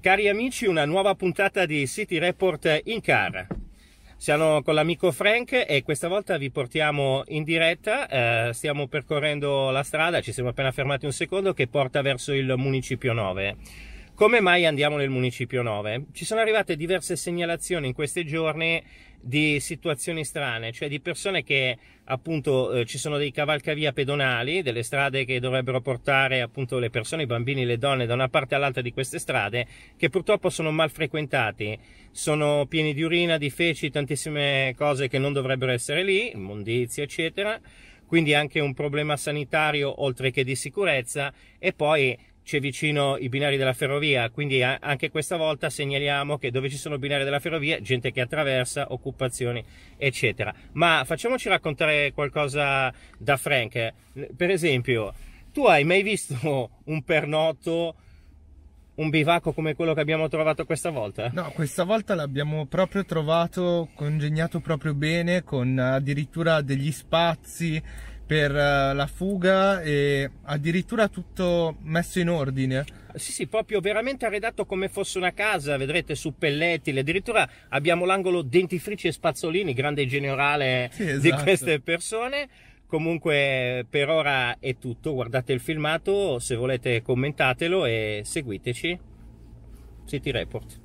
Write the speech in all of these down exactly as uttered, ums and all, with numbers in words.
Cari amici, una nuova puntata di City Report in car. Siamo con l'amico Frank e questa volta vi portiamo in diretta. Eh, stiamo percorrendo la strada, ci siamo appena fermati un secondo, che porta verso il Municipio nove. Come mai andiamo nel Municipio nove? Ci sono arrivate diverse segnalazioni in questi giorni di situazioni strane, cioè di persone che appunto eh, ci sono dei cavalcavia pedonali, delle strade che dovrebbero portare appunto le persone, i bambini, le donne da una parte all'altra di queste strade, che purtroppo sono mal frequentati, sono pieni di urina, di feci, tantissime cose che non dovrebbero essere lì, immondizie eccetera, quindi anche un problema sanitario oltre che di sicurezza. E poi c'è vicino i binari della ferrovia, quindi anche questa volta segnaliamo che dove ci sono binari della ferrovia, gente che attraversa, occupazioni, eccetera. Ma facciamoci raccontare qualcosa da Frank. Per esempio, tu hai mai visto un pernotto, un bivacco come quello che abbiamo trovato questa volta? No, questa volta l'abbiamo proprio trovato congegnato proprio bene, con addirittura degli spazi per la fuga e addirittura tutto messo in ordine. Sì, sì, proprio veramente arredato come fosse una casa, vedrete, su pelletili, addirittura abbiamo l'angolo dentifrici e spazzolini, grande generale, sì, esatto, di queste persone. Comunque per ora è tutto, guardate il filmato, se volete commentatelo e seguiteci. City Report.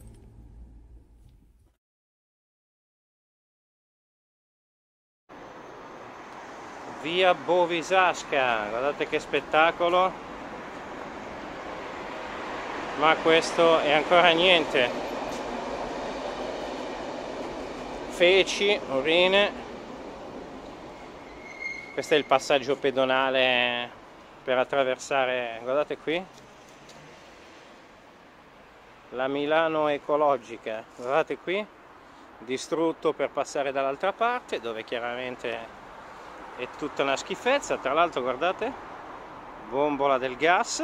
Via Bovisasca, guardate che spettacolo, ma questo è ancora niente. Feci, urine. Questo è il passaggio pedonale per attraversare, guardate qui, la Milano ecologica, guardate qui, distrutto per passare dall'altra parte, dove chiaramente è tutta una schifezza. Tra l'altro guardate, bombola del gas,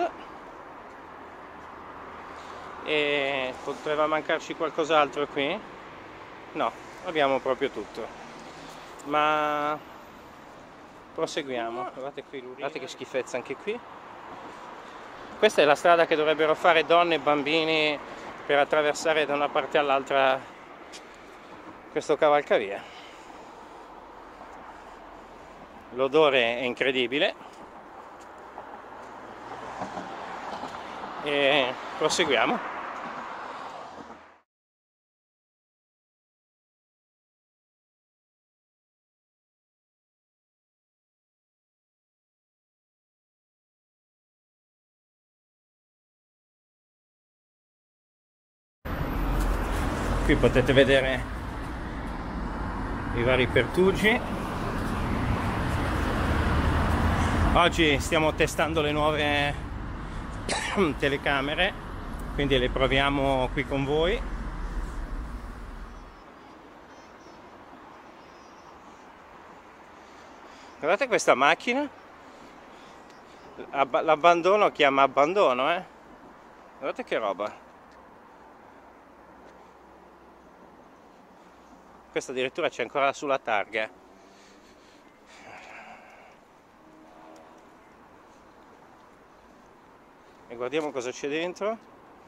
e poteva mancarci qualcos'altro qui? No, abbiamo proprio tutto. Ma proseguiamo. Guardate qui, guardate che schifezza anche qui. Questa è la strada che dovrebbero fare donne e bambini per attraversare da una parte all'altra questo cavalcavia. L'odore è incredibile. E proseguiamo. Qui potete vedere i vari pertugi. Oggi stiamo testando le nuove telecamere, quindi le proviamo qui con voi. Guardate questa macchina, l'abbandono chiama abbandono, eh? Guardate che roba. Questa addirittura c'è ancora sulla targa. E guardiamo cosa c'è dentro.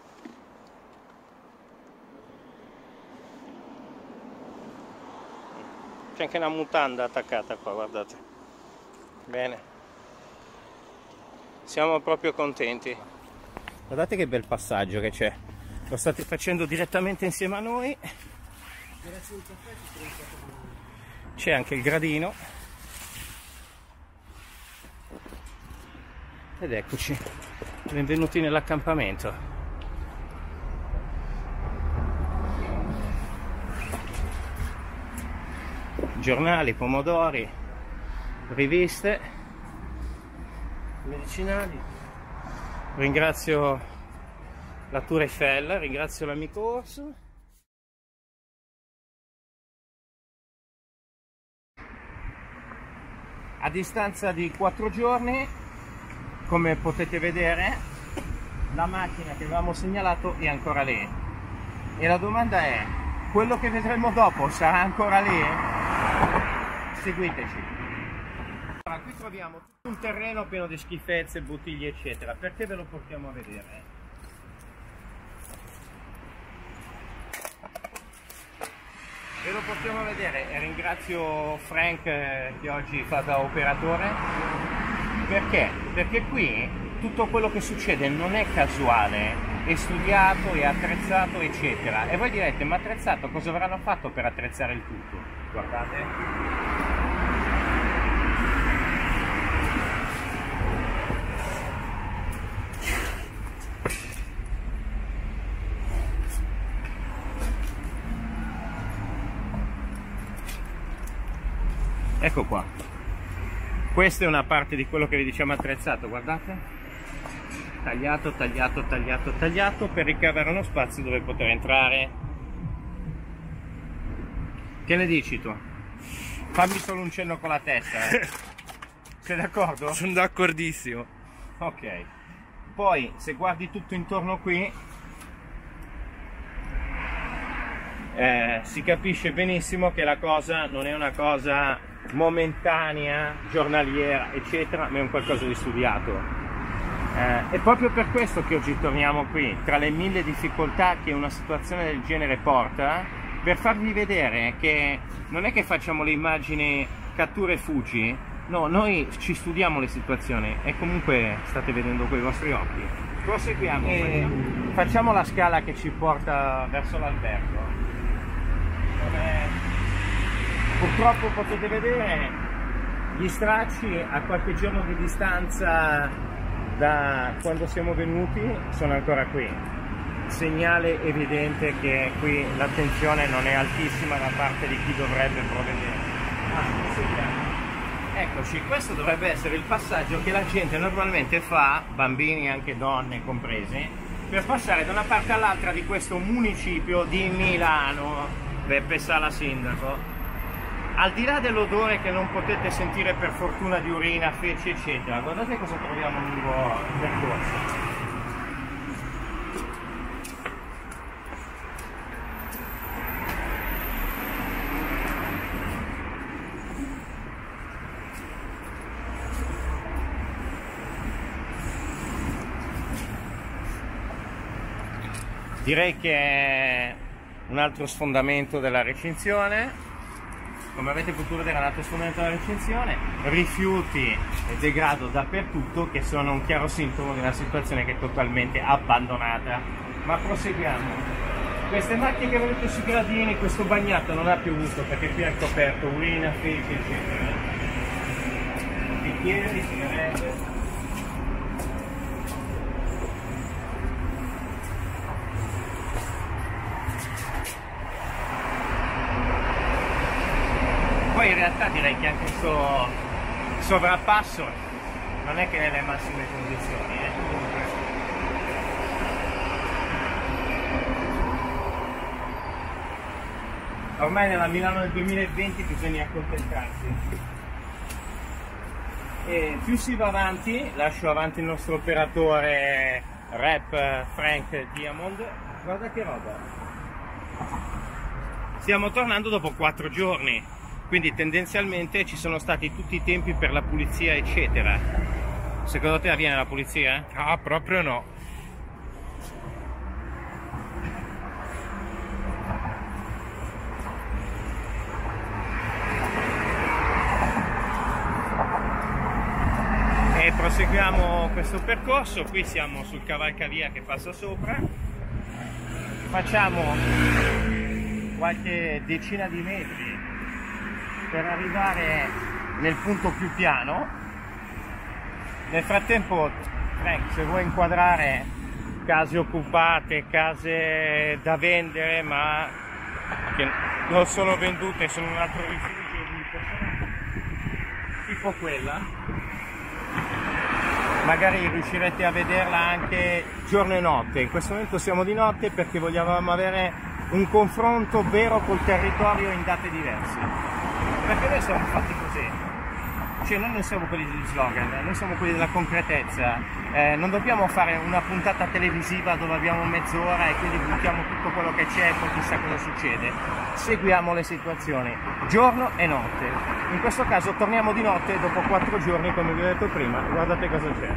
C'è anche una mutanda attaccata qua, guardate. Bene. Siamo proprio contenti. Guardate che bel passaggio che c'è. Lo state facendo direttamente insieme a noi. C'è anche il gradino. Ed eccoci. Benvenuti nell'accampamento. Giornali, pomodori, riviste, medicinali. Ringrazio la Tour Eiffel, ringrazio l'amico Orso. A distanza di quattro giorni, come potete vedere, la macchina che avevamo segnalato è ancora lì. E la domanda è, quello che vedremo dopo sarà ancora lì? Seguiteci. Allora, qui troviamo tutto un terreno pieno di schifezze, bottiglie eccetera. Perché ve lo portiamo a vedere? Ve lo possiamo vedere, e ringrazio Frank eh, che oggi fa da operatore. Perché? Perché qui tutto quello che succede non è casuale, è studiato, è attrezzato, eccetera. E voi direte, ma attrezzato cosa avranno fatto per attrezzare il tutto? Guardate. Ecco qua, questa è una parte di quello che vi diciamo attrezzato, guardate, tagliato, tagliato, tagliato, tagliato per ricavare uno spazio dove poter entrare. Che ne dici tu? Fammi solo un cenno con la testa, eh. Sei d'accordo? Sono d'accordissimo. Ok, poi se guardi tutto intorno qui eh, si capisce benissimo che la cosa non è una cosa momentanea, giornaliera, eccetera, ma è un qualcosa di studiato. Eh, è proprio per questo che oggi torniamo qui, tra le mille difficoltà che una situazione del genere porta, per farvi vedere che non è che facciamo le immagini cattura e fuggi, no, noi ci studiamo le situazioni e comunque state vedendo con i vostri occhi. Proseguiamo e facciamo la scala che ci porta verso l'albergo. Purtroppo potete vedere gli stracci a qualche giorno di distanza da quando siamo venuti sono ancora qui. Segnale evidente che qui l'attenzione non è altissima da parte di chi dovrebbe provvedere. Ah, eccoci, questo dovrebbe essere il passaggio che la gente normalmente fa, bambini anche donne compresi, per passare da una parte all'altra di questo municipio di Milano. Beppe Sala sindaco. Al di là dell'odore che non potete sentire per fortuna di urina, feci eccetera, guardate cosa troviamo lungo il percorso. Direi che è un altro sfondamento della recinzione. Come avete potuto vedere, un altro sfondamento della recinzione, rifiuti e degrado dappertutto, che sono un chiaro sintomo di una situazione che è totalmente abbandonata. Ma proseguiamo. Queste macchine che vedete sui gradini, questo bagnato non ha più uso perché qui è coperto urina, feci, eccetera. Bicchieri, sigarette. Poi in realtà direi che anche questo sovrappasso non è che nelle massime condizioni, eh? Ormai nella Milano del duemilaventi bisogna accontentarsi. E più si va avanti, lascio avanti il nostro operatore rap Frank Diamond, guarda che roba. Stiamo tornando dopo quattro giorni. Quindi tendenzialmente ci sono stati tutti i tempi per la pulizia eccetera. Secondo te avviene la pulizia? Ah, proprio no. E proseguiamo questo percorso. Qui siamo sul cavalcavia che passa sopra. Facciamo qualche decina di metri per arrivare nel punto più piano. Nel frattempo, Frank, se vuoi inquadrare case occupate, case da vendere ma che non sono vendute, sono un altro rifugio di persone tipo quella, magari riuscirete a vederla anche giorno e notte. In questo momento siamo di notte perché vogliamo avere un confronto vero col territorio in date diverse. Perché noi siamo fatti così, cioè noi non siamo quelli degli slogan, noi siamo quelli della concretezza, eh, non dobbiamo fare una puntata televisiva dove abbiamo mezz'ora e quindi buttiamo tutto quello che c'è e poi chissà cosa succede. Seguiamo le situazioni, giorno e notte. In questo caso torniamo di notte dopo quattro giorni, come vi ho detto prima, guardate cosa c'è.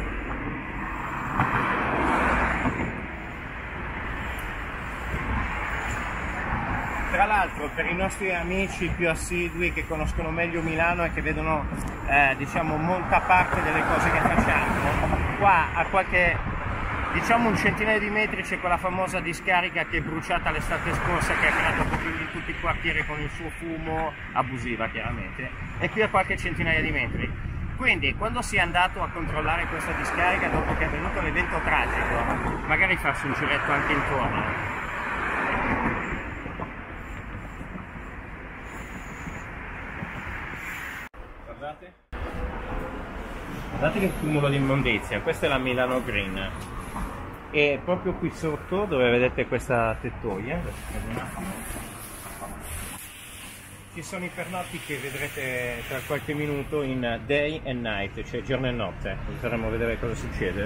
Tra l'altro ecco, per i nostri amici più assidui che conoscono meglio Milano e che vedono eh, diciamo molta parte delle cose che facciamo, qua a qualche, diciamo un centinaio di metri c'è quella famosa discarica che è bruciata l'estate scorsa, che ha creato problemi in tutti i quartieri con il suo fumo, abusiva chiaramente, e qui a qualche centinaia di metri. Quindi quando si è andato a controllare questa discarica dopo che è avvenuto l'evento tragico, magari farsi un giretto anche intorno. Guardate. Guardate che cumulo di immondizia, questa è la Milano Green. E proprio qui sotto, dove vedete questa tettoia, un attimo, ci sono i pernotti che vedrete tra qualche minuto in day and night, cioè giorno e notte. Faremo vedere cosa succede.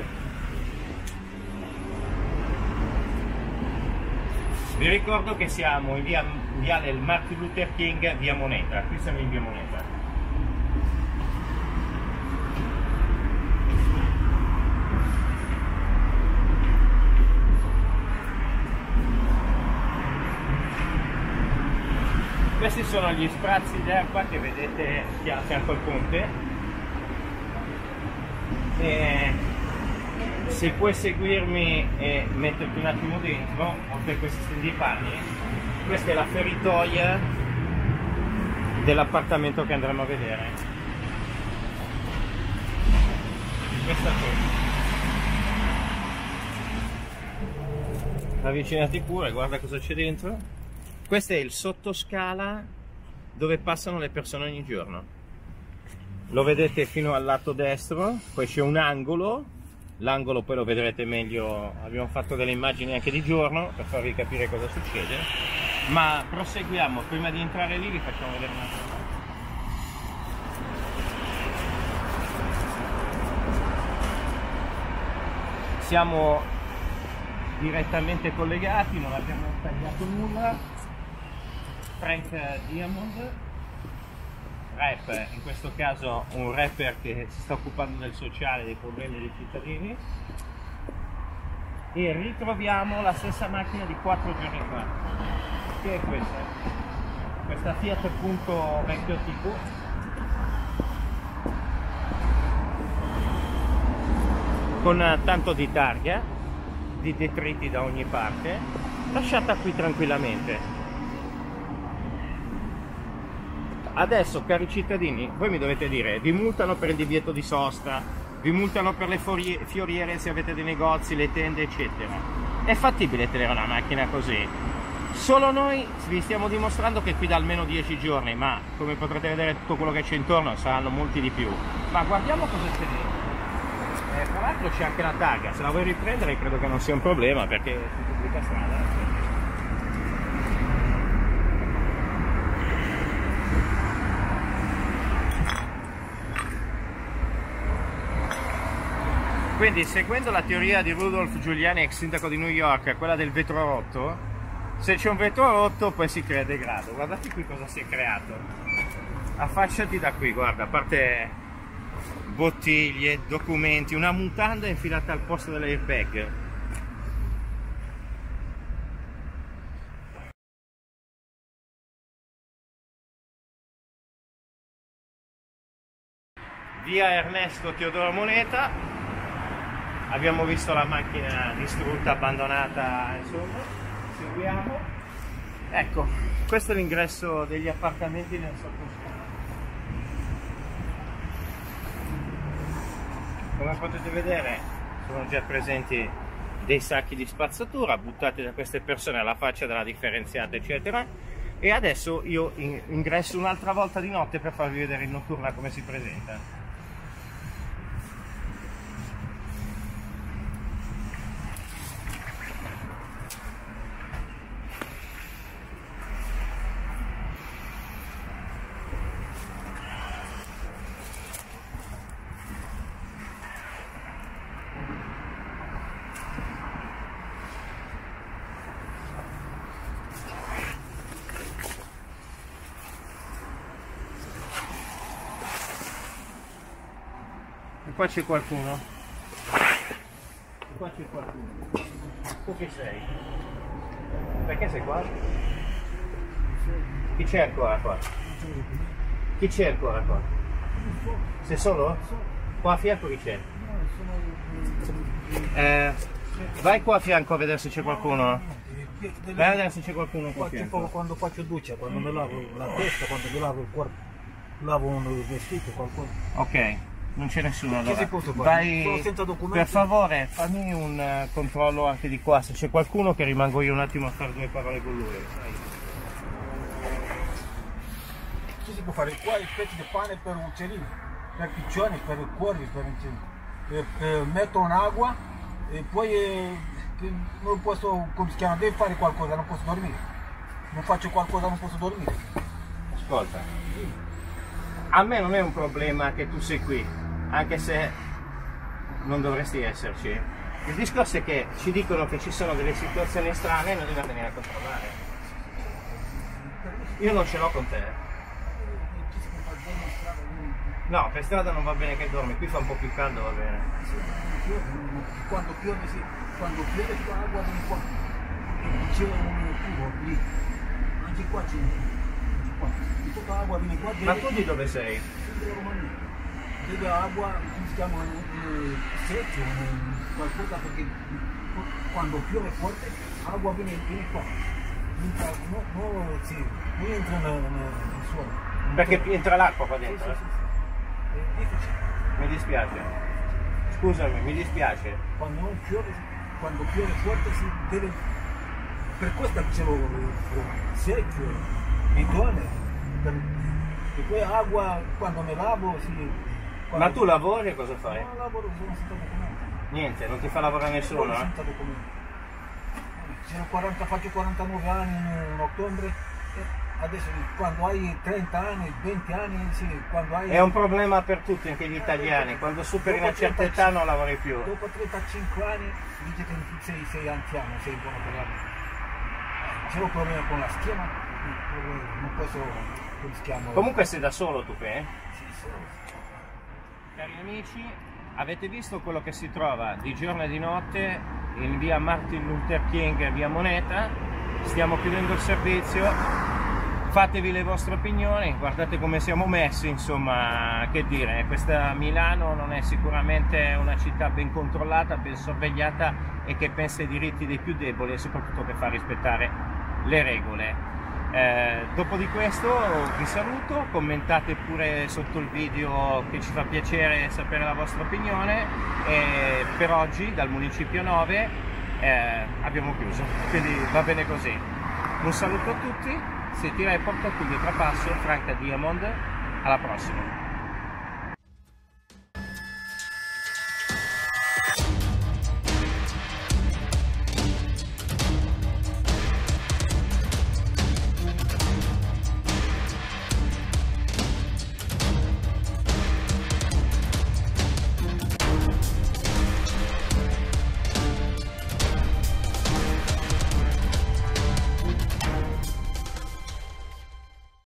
Vi ricordo che siamo in via, viale Martin Luther King, via Moneta. Qui siamo in via Moneta. Questi sono gli sprazzi d'acqua che vedete qui a fianco al ponte, e se puoi seguirmi e metterti un attimo dentro, oltre a questi stendipanni, questa è la feritoia dell'appartamento che andremo a vedere. Questa qui. Avvicinati pure, guarda cosa c'è dentro. Questo è il sottoscala dove passano le persone ogni giorno. Lo vedete fino al lato destro, poi c'è un angolo, l'angolo poi lo vedrete meglio, abbiamo fatto delle immagini anche di giorno per farvi capire cosa succede, ma proseguiamo, prima di entrare lì vi facciamo vedere un'altra cosa. Siamo direttamente collegati, non abbiamo tagliato nulla. Frank Diamond, rap, in questo caso un rapper che si sta occupando del sociale, dei problemi dei cittadini, e ritroviamo la stessa macchina di quattro giorni fa, che è questa, questa Fiat Punto vecchio tipo, con tanto di targa, di detriti da ogni parte, lasciata qui tranquillamente. Adesso, cari cittadini, voi mi dovete dire, vi multano per il divieto di sosta, vi multano per le fioriere se avete dei negozi, le tende, eccetera. È fattibile tenere una macchina così? Solo noi vi stiamo dimostrando che qui da almeno dieci giorni, ma come potrete vedere tutto quello che c'è intorno saranno molti di più. Ma guardiamo cosa c'è dentro. Eh, tra l'altro c'è anche la targa, se la vuoi riprendere credo che non sia un problema perché è su pubblica strada. Quindi, seguendo la teoria di Rudolph Giuliani, ex sindaco di New York, quella del vetro rotto, se c'è un vetro rotto poi si crea degrado. Guardate qui cosa si è creato. Affacciati da qui, guarda, a parte bottiglie, documenti, una mutanda infilata al posto dell'airbag. Via Ernesto Teodoro Moneta. Abbiamo visto la macchina distrutta, abbandonata, insomma, seguiamo. Ecco, questo è l'ingresso degli appartamenti nel sottoscala. Come potete vedere sono già presenti dei sacchi di spazzatura buttati da queste persone alla faccia della differenziata, eccetera. E adesso io ingresso un'altra volta di notte per farvi vedere in notturna come si presenta. Qua c'è qualcuno. Qua c'è qualcuno. Tu chi sei? Perché sei qua? Chi c'è ancora qua? Chi c'è ancora qua? Sei solo? Qua a fianco chi c'è? Eh, vai qua a fianco a vedere se c'è qualcuno. Vai a vedere se c'è qualcuno qua a fianco. Tipo quando faccio doccia, quando mi lavo la testa, quando mi lavo il corpo, lavo un vestito, qualcosa. Ok, non c'è nessuno allora. si può fare? Vai, Sono senza documenti. per favore fammi un uh, controllo anche di qua, se c'è qualcuno, che rimango io un attimo a fare due parole con lui. Che si può fare? Qua i pezzi di pane per uccellini, per piccioni, per corvi, per per, per metto un'acqua e poi eh, non posso, come si chiama, devi fare qualcosa, non posso dormire. Non faccio qualcosa, non posso dormire. Ascolta, a me non è un problema che tu sei qui, anche se non dovresti esserci. Il discorso è che ci dicono che ci sono delle situazioni strane e noi dobbiamo venire a controllare. Io non ce l'ho con te. No, per strada non va bene che dormi, qui fa un po' più caldo, va bene. Quando piove, sì, quando piove qua l'acqua viene qua. C'è un tubo lì. Anche qua c'è un tutta l'acqua viene qua. Ma tu di dove sei? Della Romania. Deve acqua, come si chiama, un secchio, qualcosa, perché quando piove forte l'acqua viene, viene qua. No, no, sì, non entra nel suolo. Perché entra l'acqua qua dentro? Sì, sì, sì. È difficile. Mi dispiace. Scusami, mi dispiace. Quando non piove, quando piove forte si deve. Per questo c'è lo secchio, bidone, per, e poi acqua quando mi lavo si. Ma tu lavori e cosa fai? Non lavoro, sono senza documenti. Niente, non ti fa lavorare nessuno, Sono eh? senza documenti. Sono quaranta, faccio quarantanove anni in ottobre. Adesso quando hai trenta anni, venti anni, sì, quando hai. È un problema per tutti, anche gli italiani. Quando superi una certa età non lavori più. Dopo trentacinque anni dice che sei, sei anziano, sei buono per la. C'è un problema con la schiena, non posso, come si chiama? Comunque sei da solo tu, eh? Sì, solo. Cari amici, avete visto quello che si trova di giorno e di notte in via Martin Luther King, via Moneta. Stiamo chiudendo il servizio. Fatevi le vostre opinioni, guardate come siamo messi, insomma, che dire, questa Milano non è sicuramente una città ben controllata, ben sorvegliata e che pensa ai diritti dei più deboli e soprattutto che fa rispettare le regole. Eh, dopo di questo vi saluto, commentate pure sotto il video, che ci fa piacere sapere la vostra opinione, e per oggi dal Municipio nove eh, abbiamo chiuso, quindi va bene così. Un saluto a tutti. City Report, Tullio Trapasso, Franca Diamond, alla prossima.